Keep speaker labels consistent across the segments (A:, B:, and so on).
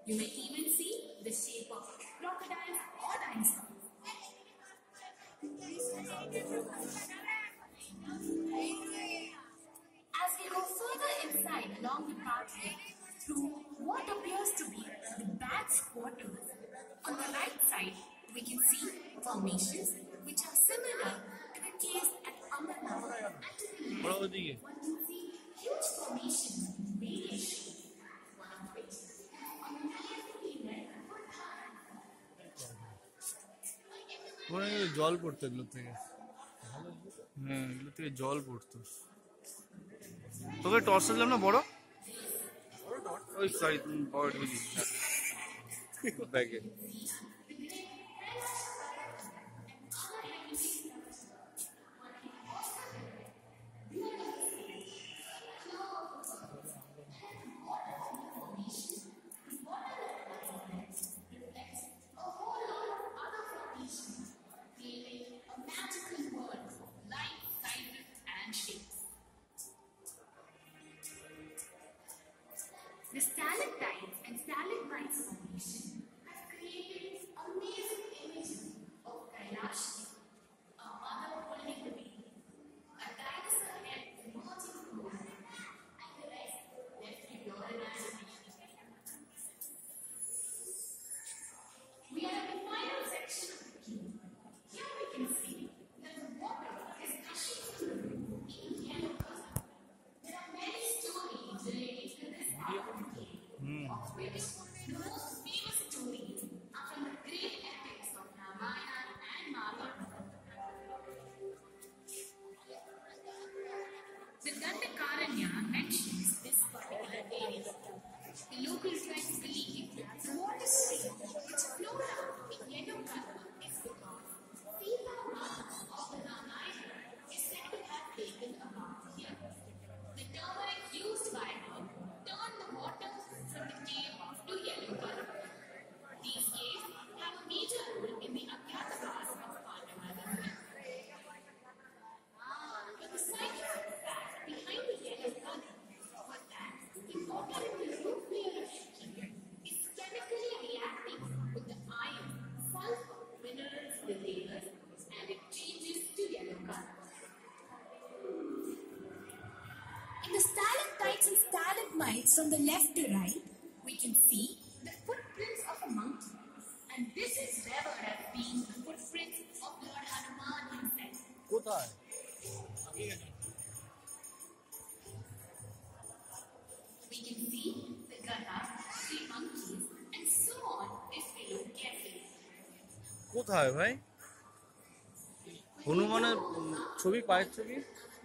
A: You may even see the shape of crocodiles or dinosaurs. As we go further inside along the pathway through what appears to be the bat's quarters, on the right side we can see formations which are similar to the caves at Amarnath. And to the left, one can see huge formations in various shapes, one of which is amazingly red.
B: জল পড়তো এগুলো থেকে, হ্যাঁ এগুলো থেকে জল পড়তো। তোকে টর্চ দিলাম না বড়, ওই সরি বড় ব্যাগে।
A: The stalactites and stalagmites formation have created amazing images of Kailash, a mother holding the baby, a dinosaur head emerging from the water, and the rest left to your imagination. We are at the final section of the cave. Here we can see that the water is gushing from the roof in yellow color. There are many stories related to this part of the cave, of which the most famous stories are from the great epics of Ramayana and Mahabharata. The Dandakaranya mentions this particular area. The local tribes believe the water stream which flowed out in yellow color is because Sita Mata of the Ramayana is said to have taken a bath here. The turmeric used by her turned the water from the cave to yellow color. These caves have a major role in the Agyatavas of Pandavas. But the scientific fact behind the yellow color was that the water in the root layer of the cave is chemically reacting with the iron, sulfur, minerals in the layers, and it changes to yellow color. In the stalactites and stalagmites from the left to right, we can see the footprints of a monkey. And this is revered as being the footprints of Lord Hanuman himself.
B: কোথায়?
A: We can see the gadas, the monkeys, and so on if we look carefully.
B: কোথায় ভাই? হনুমানের ছবি, পায়ের ছবি?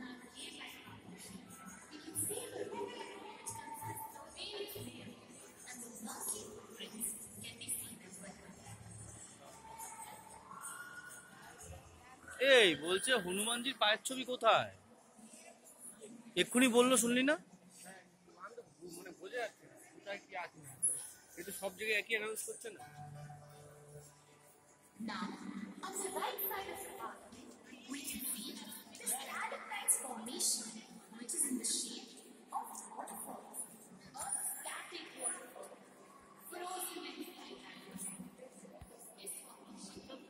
B: এই বলছে হনুমানজির পায়ের ছবি কোথায়? এক্ষুনি বললো, শুনলি না? মানে বোঝা যাচ্ছে কোথায় কি আছে, এটা সব জায়গায় একই অ্যানাউন্স করছে না।
A: Now, on the right side of the pathway, we can see the stalactites formation, which is in the shape of waterfalls, a static waterfall, frozen in time. This formation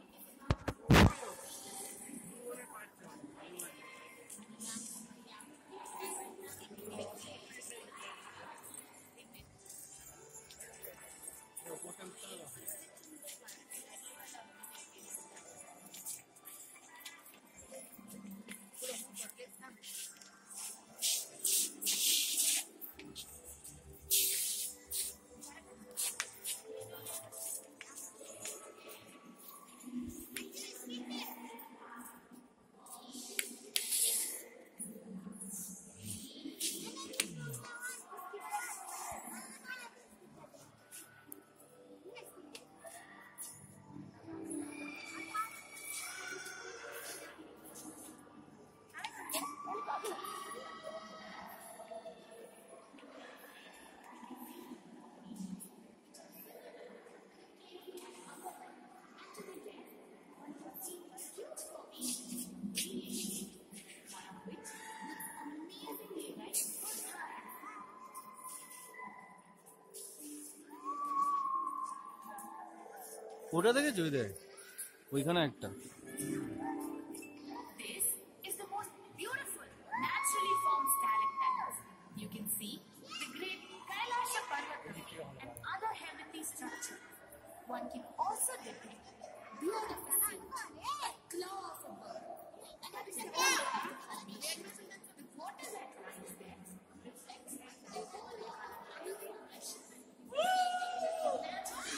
B: ওটা দেখেছো ওই দেখ ওইখানে একটা
A: This is the most beautiful, naturally formed stalactites. You can see the great Kailasha Parvata and other heavenly structures. One can also depict beard of a saint, claw of a bird, and at the bottom of the formation, the water that runs there reflects the whole of the formation, creating natural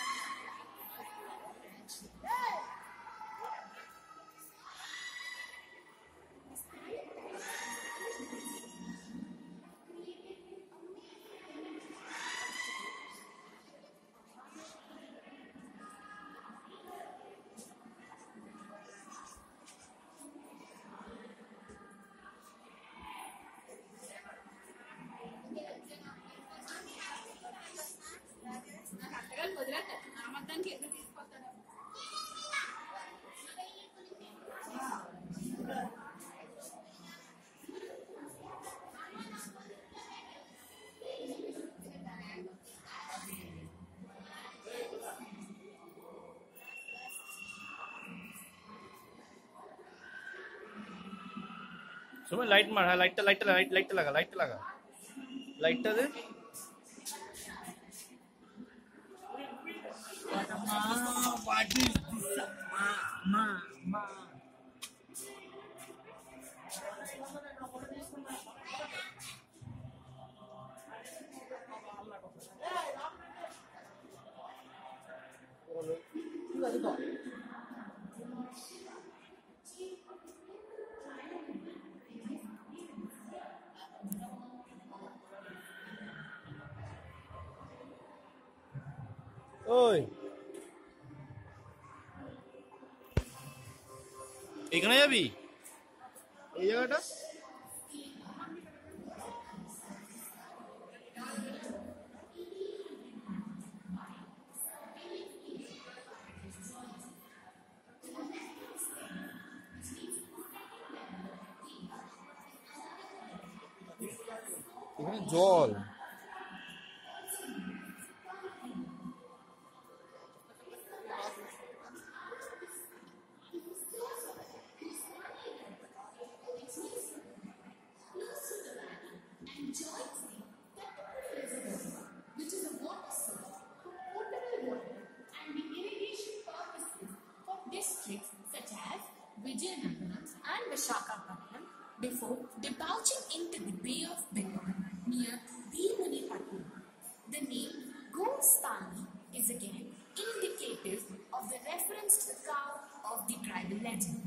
B: সময় light মার হ্যাঁ লাইটটা লাগা লাইটটা দে
C: What is this? Ma.
B: ওই এখানে যাবি এই জায়গাটা এখানে জল
A: which is a water source for potable water and the irrigation purposes for districts such as Vijayanagaram and Visakhapatnam before debouching into the Bay of Bengal near Bhimunipatnam. The name Goswami is again indicative of the reference to the cow of the tribal legend.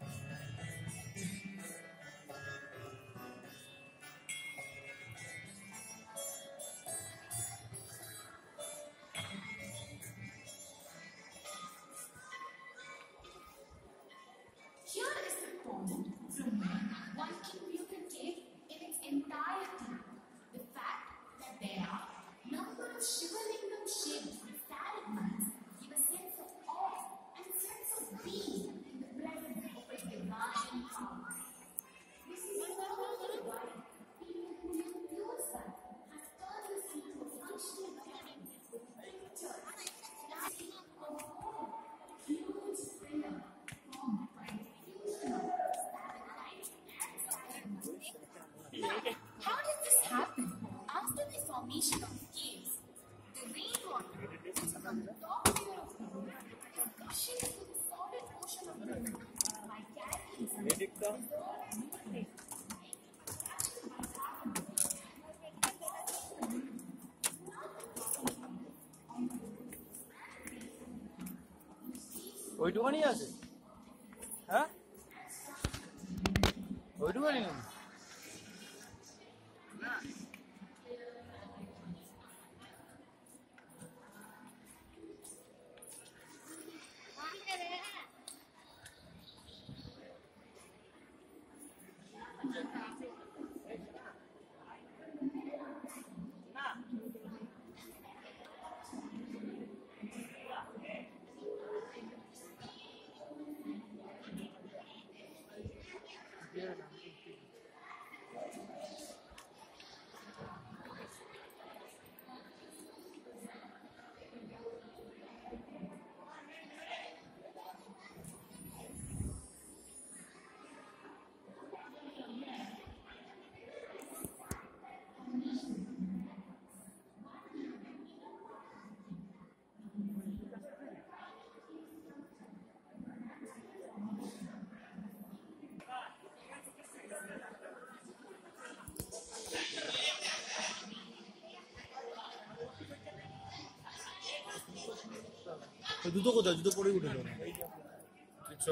A: Here is the pond from where one can view the cave in its entirety. The fact that there are number of Shivalingam shaped stalagmites give a sense of awe and sense of being in the presence of a divine power. This is why people who live pure sun have turned this into a functional cabin with pictures, lighting of all huge pillar formed by the fusion of stalactites and stalagmites. How did this happen? After the formation of the caves, the rainwater which from the top layer of the roof is gushing into the solid ocean of the moon by carrying some
B: ওইটুখানি আছে হ্যাঁ ওইটুখানি নাকি
D: জুতো কোথায়? জুতো পরেই উঠে যাবে।
B: চ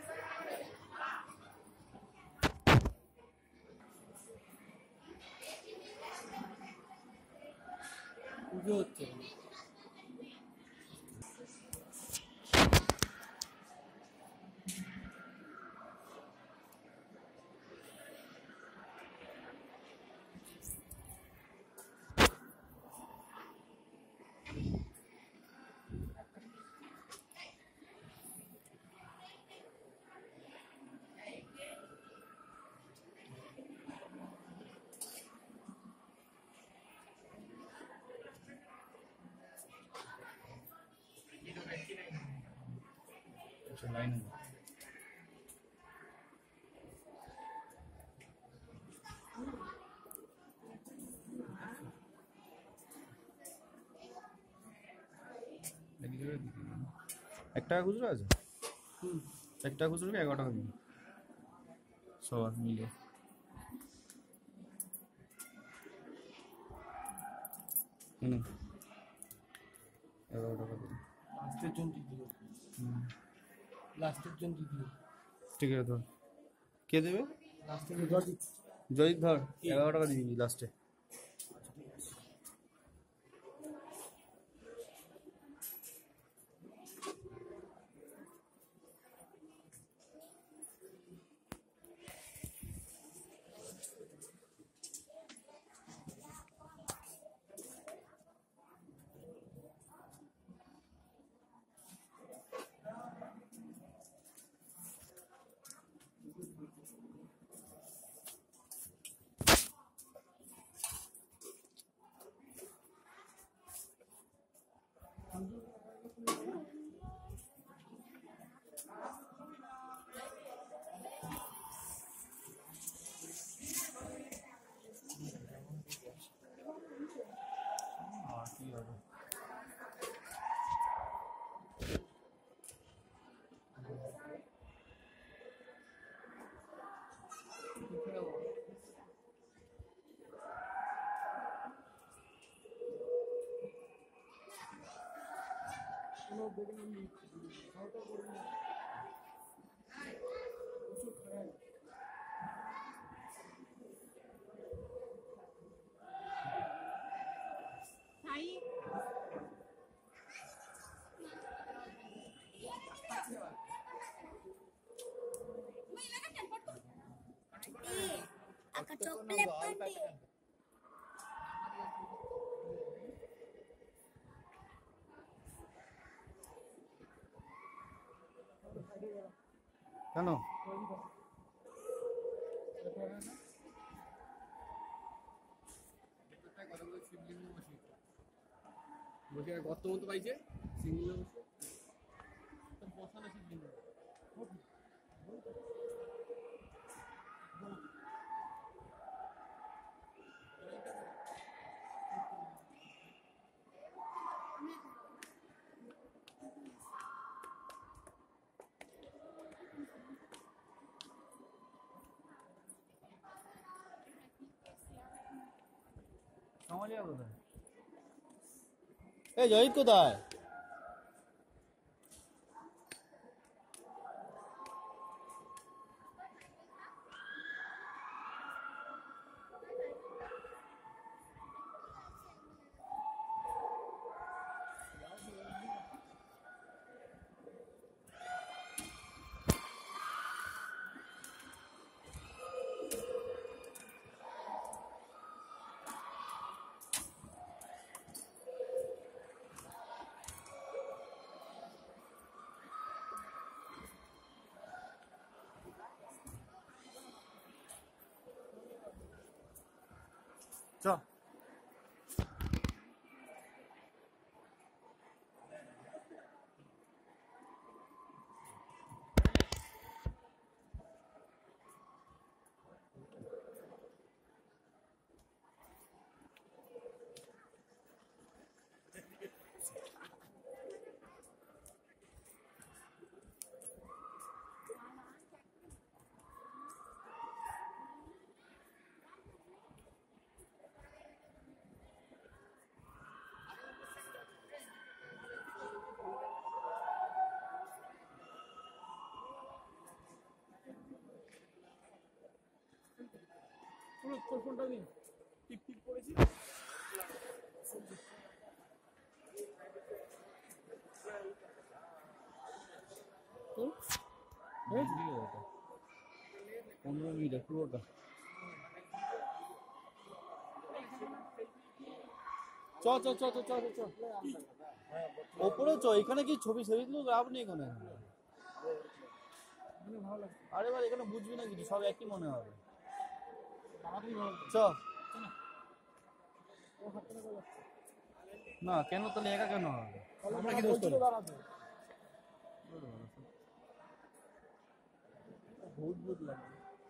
D: পুজো হচ্ছে।
B: লাইন এক টাকা খুচরো আছে? 1 টাকা খুচরো কি 11 টাকা দিবি সবার মিলে? হুম 11 টাকা দিবি।
D: লাস্টের জন দিদিও, লাস্টের জন দিদিও,
B: ঠিক আছে ধর। কে দেবে?
D: লাস্টের জজিত।
B: জয়িত ধর 11 টাকা দিবি লাস্টে।
E: Aku coklat pandi.
B: কেন?
D: গর্ত মতো পাইছে শিবলিঙ্গ বসানো শিবলিঙ্গ।
B: কামালিয়া কোথায়? এই জয়িত কোথায়?
D: তোর ফোনটা দিন টিপ টিপ করেছি তো
B: 15 মিনিট পুরোটা। চ চ চ চ চ চ ওপরে চ, এখানে কি ছবি ছবি তুলে লাভ নেই এখানে। আরে ভাই এখানে বুঝবি না কিছু, সব একই মনে হবে। চ না কেন তাহলে একা কেন হবে?
D: আমরা কি দোষ করি ভূত ভূত লাগে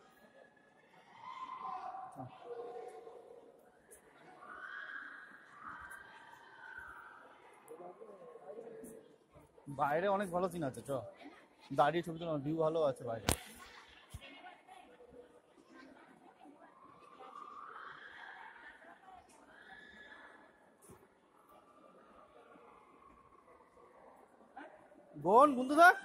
B: বাইরে অনেক ভালো সিন আছে, চ দাঁড়িয়ে ছবি তোলা, ভিউ ভালো আছে বাইরে। বোন বন্ধু থাক।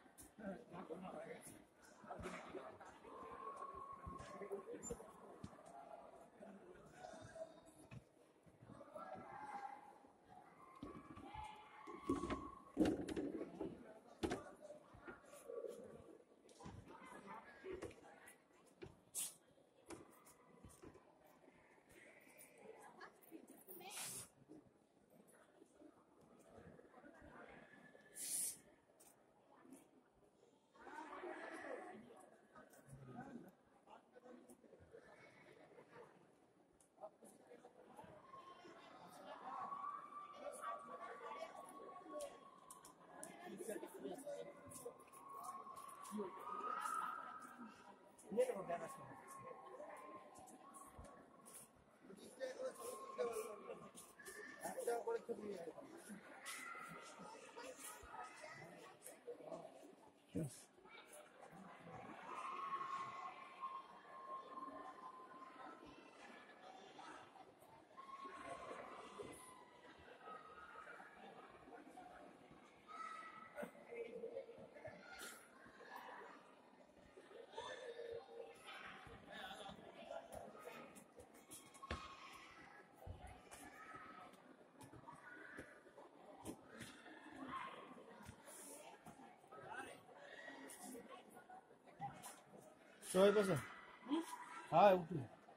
B: সবাই পাশে হ্যাঁ উঠি।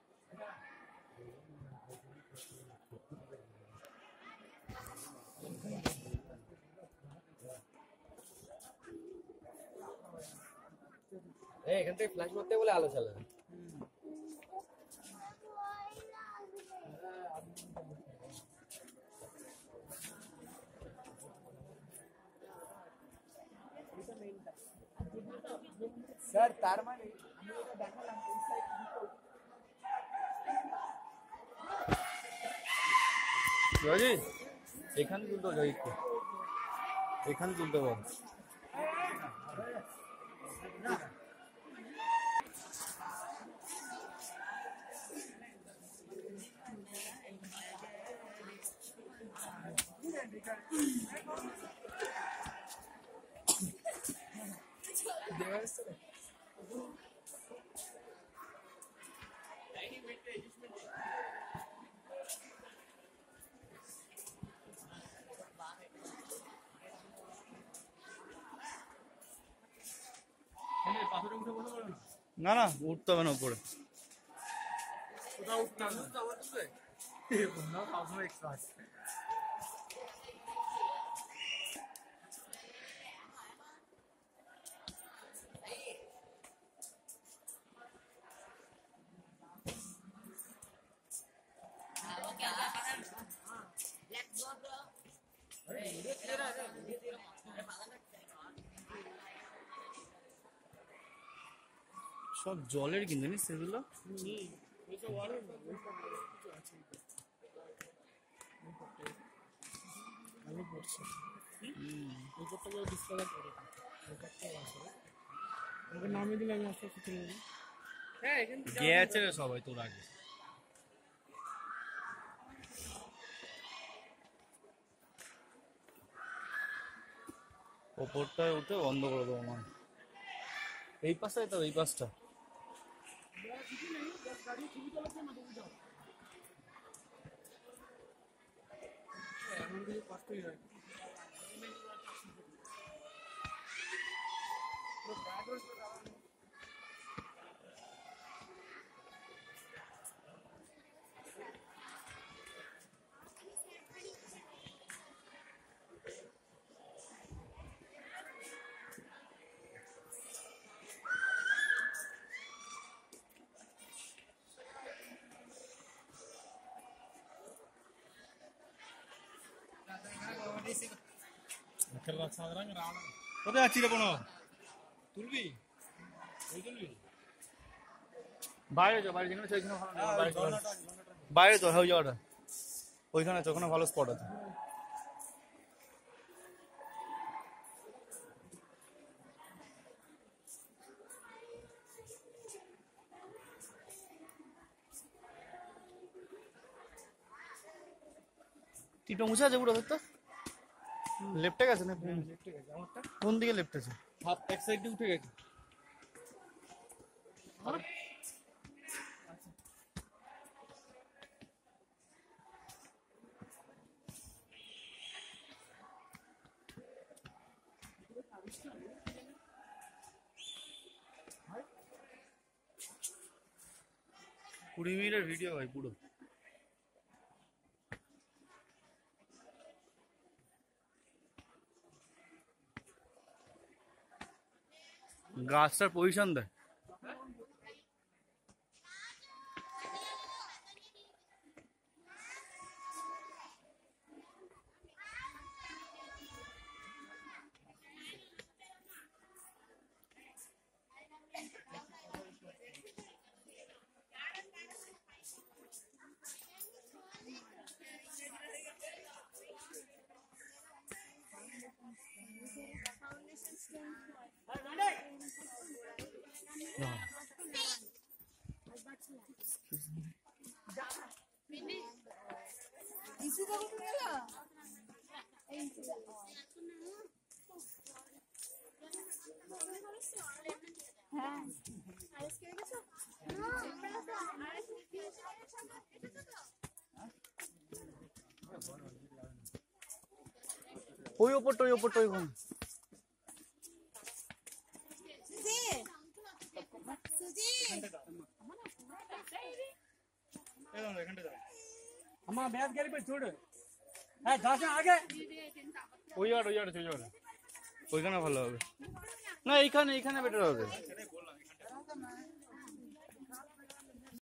D: এখান থেকে ফ্ল্যাশ মারতে বলে আলো চালাবে স্যার তার মানে আমি এটা দেখালাম
B: রাজি এখানে তুলতে যাই একটু, এখানে তুলতে বল। না না উঠতে হবে না উপরে।
D: কোথাও উঠতে হবে না সবসময় এক্সট্রা আছে
B: সব জলের কিন্তু জানিস সেগুলো।
D: আমি পড়ছি এই করতে গিয়ে ডিসকালার করে আমাকে নামিয়ে দিলে আমি আস্তে আস্তে চলে যাবো। হ্যাঁ এখানে
B: গেছে রে সবাই তোর আগে। ওপরটায় উঠে বন্ধ করে দেবো মানে। এই পাশটায় তো এই পাশটা
C: এমন কিছু কষ্টই হয়
B: কোথায় যাচ্ছি রে কোনো তুলবি ওই তুলবি বাইরে যাও বাইরে যেখানে আছে ওইখানে ভালো নেই, বাইরে তো হয়ে যাওয়াটা ওইখানে আছে ওখানে ভালো স্পট আছে। টিটো মুছে আছে পুরো তো লেফটে গেছে না কোন দিকে লেফট আছে
C: হাফ এক সাইড দিয়ে উঠে গেছে
B: কুড়ি মিনিটের ভিডিও ভাই পুরো গাছটার পজিশন দেয় ওই ওপরটা ওই
C: अम्मा बैठ गाड़ी पे छोड़ है 10 आगे
B: ওই জায়গাটা ওইখানে ভালো হবে না এইখানে বেটার হবে।